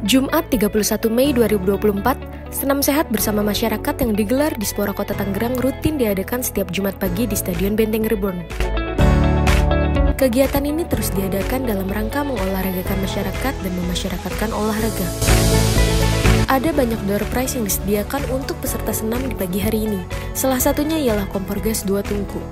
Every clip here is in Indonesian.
Jumat 31 Mei 2024, senam sehat bersama masyarakat yang digelar di Spora Kota Tangerang rutin diadakan setiap Jumat pagi di Stadion Benteng Reborn. Kegiatan ini terus diadakan dalam rangka mengolahragakan masyarakat dan memasyarakatkan olahraga. Ada banyak door prize yang disediakan untuk peserta senam di pagi hari ini. Salah satunya ialah kompor gas 2 tungku.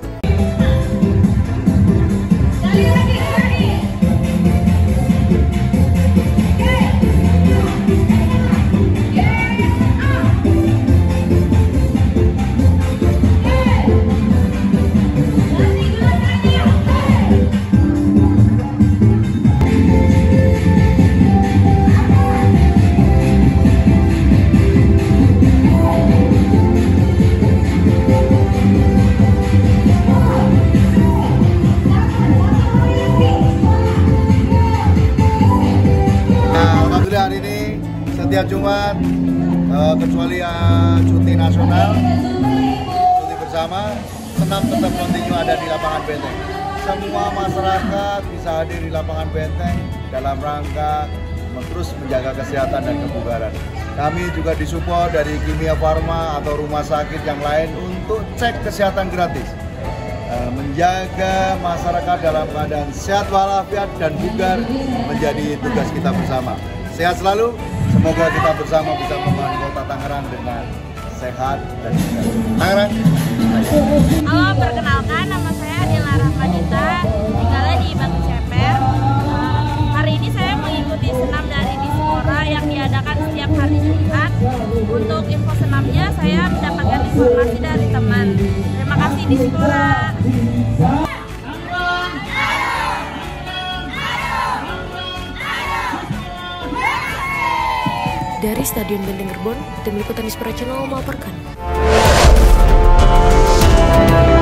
Hari ini setiap Jumat kecuali cuti nasional, cuti bersama, senam tetap kontinu ada di lapangan Benteng. Semua masyarakat bisa hadir di lapangan Benteng dalam rangka terus menjaga kesehatan dan kebugaran. Kami juga disupport dari Kimia Farma atau rumah sakit yang lain untuk cek kesehatan gratis. Menjaga masyarakat dalam keadaan sehat walafiat dan bugar menjadi tugas kita bersama. Sehat selalu, semoga kita bersama bisa membangun kota Tangerang dengan sehat dan bugar. Tangerang. Halo, perkenalkan nama saya Adila Rahmadita, tinggalnya di Batu Ceper. Hari ini saya mengikuti senam dari Dispora yang diadakan setiap hari Jumat. Untuk info senamnya saya mendapatkan informasi dari teman. Terima kasih Dispora. Dari Stadion Benteng Reborn, tim liputan Dispora Channel melaporkan.